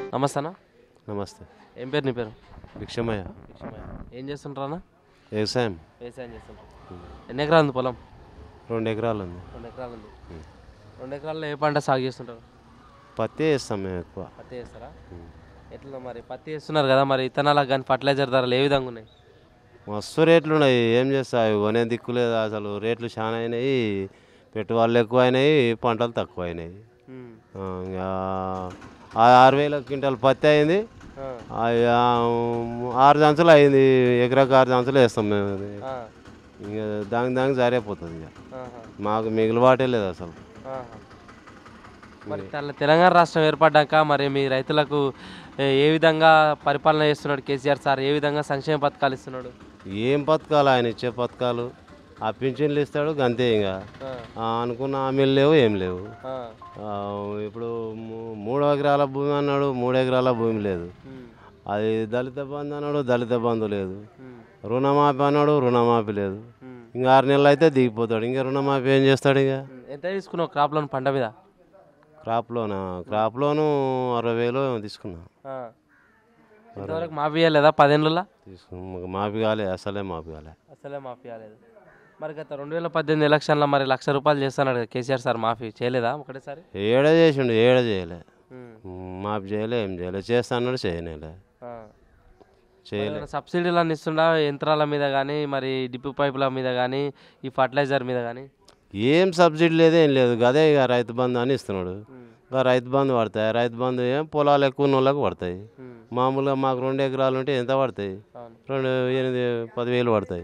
నమస్తే అన్న. నమస్తే. ఏం పేరు నీ పేరు? భిక్షమయ్య. లక్ష్మయ్య. ఏం చేస్తుంటారా అన్న? వ్యవసాయం. వ్యవసాయం చేస్తుంటారు. ఎన్ని ఎకరాలు ఉంది పొలం? 2 ఎకరాలు ఉంది. 2 ఎకరాలు ఉంది. 2 ఎకరాల్లో ఏ పంట సాగు చేస్తుంటారు? పత్తి వేస్తాం మేము ఎక్కువ. పత్తి చేస్తారా? ఎట్లా మరి పత్తి వేస్తున్నారు కదా, మరి విత్తనాలకు కానీ ఫర్టిలైజర్ ధరలు ఏ విధంగా ఉన్నాయి? మస్తు రేట్లు ఉన్నాయి. ఏం చేస్తా, అవి కొనే దిక్కు లేదు అసలు. రేట్లు చాలా అయినాయి, పెట్టుబడులు ఎక్కువ అయినాయి, పంటలు తక్కువ అయినాయి. ఇంకా 6,000 క్వింటాల్ పత్తి అయింది, 6 సంచులు అయింది. ఎకరాకు 6 సంచులు వేస్తాం మేము. ఇంకా దానికి సరిపోతుంది. ఇక మాకు మిగిలిబాటే లేదు అసలు. మరి తెలంగాణ రాష్ట్రం ఏర్పడ్డాక మరి మీ రైతులకు ఏ విధంగా పరిపాలన చేస్తున్నాడు కేసీఆర్ సార్? ఏ విధంగా సంక్షేమ పథకాలు ఇస్తున్నాడు? ఏం పథకాలు ఆయన ఇచ్చే పథకాలు? ఆ పింఛన్లు ఇస్తాడు అంతే. ఇంకా అనుకున్న హామీలు లేవు, ఏం లేవు. ఇప్పుడు 3 ఎకరాల భూమి అన్నాడు, 3 ఎకరాల భూమి లేదు. అది దళిత బంధు అన్నాడు, దళిత బంధు లేదు. రుణమాఫీ అన్నాడు, రుణమాఫీ లేదు. ఇంకా 6 నెలలు అయితే దిగిపోతాడు. ఇంకా రుణమాఫీ ఏం చేస్తాడు? ఇక ఎంత తీసుకున్నావు క్రాప్ లోన్ పంట మీద? క్రాప్ లోను 60,000 తీసుకున్నా. ఇంతవరకు మాఫీ అయ్యలేదా 10 ఏళ్ళలో? తీసుకున్నా. మాఫీ కాలేదు, అసలే మాఫీ కాలేదు. మరి గత 2018 ఎలక్షన్లో మరి ₹1,00,000 చేస్తున్నాడు కేసీఆర్ సార్, మాఫీ చేయలేదా ఒకటేసారి? ఏడ చేసిండు, ఏడ చేయలే. మాఫీ చేయలే, ఏం చేయలే. చేస్తా అన్నాడు, చేయలే. సబ్సిడీలు అన్ని ఇస్తుండా యంత్రాల మీద కానీ, మరి డిప్పు పైపుల మీద కానీ, ఈ ఫర్టిలైజర్ మీద కానీ? ఏం సబ్సిడీ లేదు, ఏం లేదు. అదే ఇక రైతు బంధు అని ఇస్తున్నాడు. ఇక రైతు బంధు పడతాయి. రైతు బంధు ఏం పొలాలు ఎక్కువ ఉన్న వాళ్ళకి పడతాయి. మామూలుగా మాకు 2 ఎకరాలు ఉంటే ఎంత పడతాయి? 10,000 పడతాయి.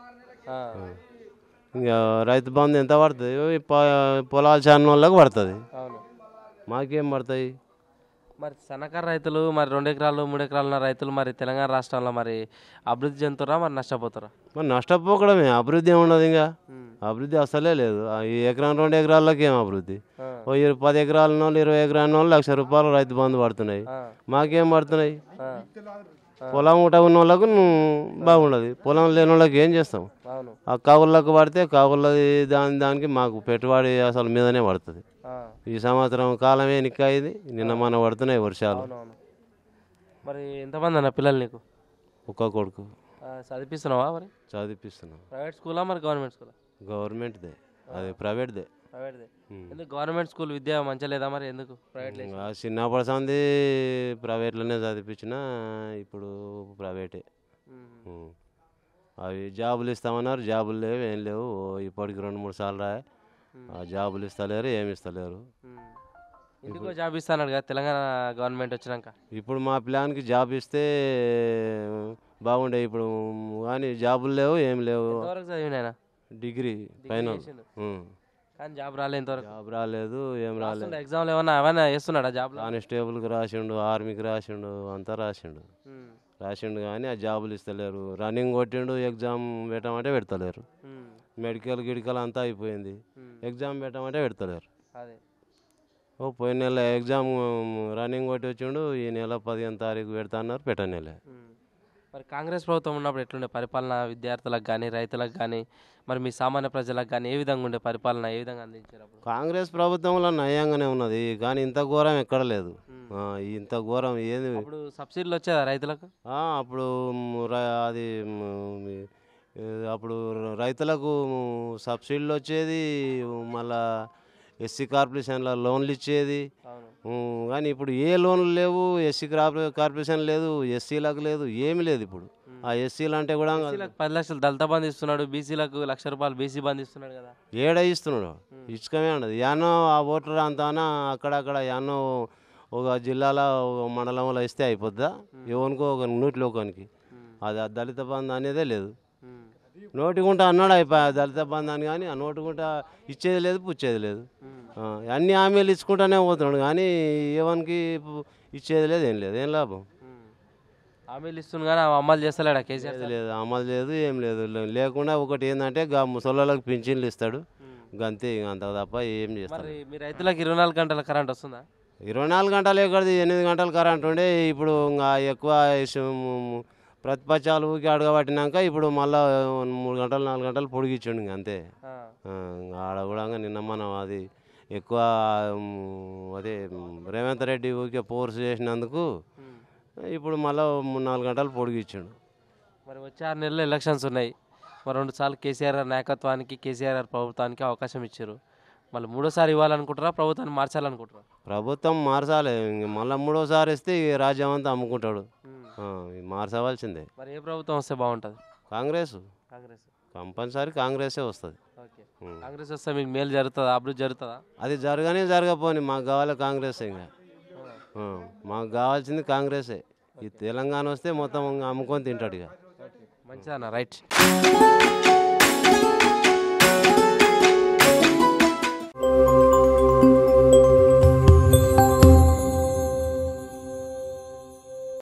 ఇంకా రైతు బంధు ఎంత పడుతుంది? పొలాలు చాన్న వాళ్ళకి పడుతుంది. మాకేం పడతాయి? మరి సన్నకారు రైతులు, మరి 2 ఎకరాలు 3 ఎకరాలు ఉన్న రైతులు మరి తెలంగాణ రాష్ట్రంలో మరి అభివృద్ధి చెందుతారా, మరి నష్టపోతారా? మరి నష్టపోకడమే, అభివృద్ధి ఏమున్నది. ఇంకా అభివృద్ధి అసలే లేదు. ఈ ఎకరం 2 ఎకరాలకి ఏం అభివృద్ధి? 10 ఎకరాల వాళ్ళు, 20 ఎకరాల వాళ్ళు ₹1,00,000 రైతు బంధు పడుతున్నాయి. మాకేం పడుతున్నాయి? పొలం ఊట ఉన్న వాళ్ళకు బాగుండదు, పొలం లేని వాళ్ళకి ఏం చేస్తాం? ఆ కవులకు పడితే కవులది దానికి మాకు పెట్టుబడి అసలు మీదనే పడుతుంది. ఈ సంవత్సరం కాలమే నిక్కయింది, నిన్న మన పడుతున్నాయి వర్షాలు. మరి ఎంతమంది అన్న పిల్లలు నీకు? ఒక్క కొడుకు. చదివిస్తున్నావా? మరి చదివిస్తున్నాం. ప్రైవేట్ స్కూలా మరి గవర్నమెంట్ స్కూలా? గవర్నమెంట్దే. అది ప్రైవేట్దే. ఎందుకు గవర్నమెంట్ స్కూల్ విద్య మంచిగా లేదా? మరి ఎందుకు ప్రైవేట్? చిన్నప్పటి సంది ప్రైవేట్లోనే చదివించిన, ఇప్పుడు ప్రైవేటే. అవి జాబులు ఇస్తామన్నారు, జాబులు లేవు, ఏం లేవు. ఇప్పటికి 2-3 సార్లు రాయ, జాబులు ఇస్తలేరు, ఏమి ఇస్తలేరు. ఎందుకో జాబ్ ఇస్తాను కదా తెలంగాణ గవర్నమెంట్ వచ్చినాక. ఇప్పుడు మా ప్లాన్కి జాబ్ ఇస్తే బాగుండే ఇప్పుడు, కానీ జాబులు లేవు, ఏం లేవు. డిగ్రీ ఫైనల్, కానీ జాబ్ రాలేదు ఇంతవరకు. జాబ్ రాలేదు, ఏం రాలేదు. ఎగ్జామ్లు ఏమన్నా వేస్తున్నాడా? జాబ్ కానిస్టేబుల్కి రాసిండు, ఆర్మీకి రాసిండు, అంతా రాసిండు కానీ ఆ జాబులు ఇస్తలేరు. రన్నింగ్ కొట్టిండు, ఎగ్జామ్ పెట్టమంటే పెడతలేరు. మెడికల్ అంతా అయిపోయింది, ఎగ్జామ్ పెట్టమంటే పెడతలేరు. పోయిన నెల ఎగ్జామ్ రన్నింగ్ కొట్టి వచ్చిండు, ఈ నెల 15వ తారీఖు పెడతా అన్నారు, పెట్టనెలే. మరి కాంగ్రెస్ ప్రభుత్వం ఉన్నప్పుడు ఎట్లుండే పరిపాలన? విద్యార్థులకు కానీ, రైతులకు కానీ, మరి మీ సామాన్య ప్రజలకు కానీ ఏ విధంగా ఉండే పరిపాలన? ఏ విధంగా అందించారు? కాంగ్రెస్ ప్రభుత్వంలో నయంగానే ఉన్నది, కానీ ఇంత ఘోరం ఎక్కడ లేదు. ఇంత ఘోరం ఏది? అప్పుడు సబ్సిడీలు వచ్చేదా రైతులకు? అప్పుడు అది అప్పుడు రైతులకు సబ్సిడీలు వచ్చేది, మళ్ళా ఎస్సీ కార్పొరేషన్లో లోన్లు ఇచ్చేది. కానీ ఇప్పుడు ఏ లోన్లు లేవు, ఎస్సీ కార్పొరేషన్ లేదు, ఎస్సీలకు లేదు, ఏమి లేదు. ఇప్పుడు ఆ ఎస్సీలు అంటే కూడా 10 లక్షలు దళిత బంధు ఇస్తున్నాడు, బీసీలకు ₹1,00,000 బీసీ బంధు ఇస్తున్నాడు కదా. ఏడ ఇస్తున్నాడు? ఇచ్చుకమే ఉండదు. యానో ఆ ఓటర్ అంతానా అక్కడక్కడ యానో ఒక జిల్లాలో ఒక మండలంలో ఇస్తే అయిపోద్దా? ఎవరికో ఒక నూటిలో ఒకనికి. అది ఆ దళిత బంధు అనేదే లేదు. నోటిగుంట అన్నాడు అయిపోయా దళిత బంధు అని, కానీ ఆ నోటిగుంట ఇచ్చేది లేదు, పుచ్చేది లేదు. అన్ని హామీలు ఇచ్చుకుంటానే పోతున్నాడు, కానీ ఎవరికి ఇచ్చేది లేదు, ఏం లేదు. ఏం లాభం? హామీలు ఇస్తుంది కానీ అమలు చేస్తలేడా కేసీఆర్? లేదు, అమలు లేదు, ఏం లేదు. లేకుండా ఒకటి ఏంటంటే ముసళ్ళకి పింఛన్లు ఇస్తాడు, గంతే. అంత తప్ప ఏం చేస్తారు? మీ రైతులకు 24 గంటల కరెంట్ వస్తుందా? 24 గంటలు ఎక్కడిది? 8 గంటలు కరెంట్ ఉండే. ఇప్పుడు ఇంకా ఎక్కువ ప్రతిపక్షాలు ఊరికి అడగబట్టినాక ఇప్పుడు మళ్ళీ 3 గంటలు 4 గంటలు పొడిగించండు, ఇంక అంతే. ఆడ కూడా నిన్న మనం అది ఎక్కువ అదే రేవంత్ రెడ్డి ఊరికే ఫోర్స్ చేసినందుకు ఇప్పుడు మళ్ళీ 3-4 గంటలు పొడిగిచ్చాడు. మరి వచ్చే 6 నెలల్లో ఎలక్షన్స్ ఉన్నాయి. మరి 2 సార్లు కేసీఆర్ గారి నాయకత్వానికి కేసీఆర్ గారి ప్రభుత్వానికి అవకాశం ఇచ్చారు. మళ్ళీ 3వ సారి ఇవ్వాలనుకుంటారా, ప్రభుత్వాన్ని మార్చాలనుకుంటారా? ప్రభుత్వం మార్చాలి. ఇంక మళ్ళీ 3వసారి ఇస్తే ఈ రాజ్యం అంతా అమ్ముకుంటాడు. మార్చవలసిందే. మరి ఏ ప్రభుత్వం వస్తే బాగుంటుంది? కాంగ్రెస్ కాంగ్రెస్. కంపల్సరీ కాంగ్రెసే వస్తుంది. ఓకే. కాంగ్రెస్ వస్తే మీకు మేలు జరుగుతుందా, అభివృద్ధి జరుగుతుందా? అది జరగనే జరగపోని మాకు కావాలి కాంగ్రెస్. ఇంకా మాకు కావాల్సింది కాంగ్రెసే. ఈ తెలంగాణ వస్తే మొత్తం అమ్ముకొని తింటాడు. ఇక మంచిదన్న, రైట్.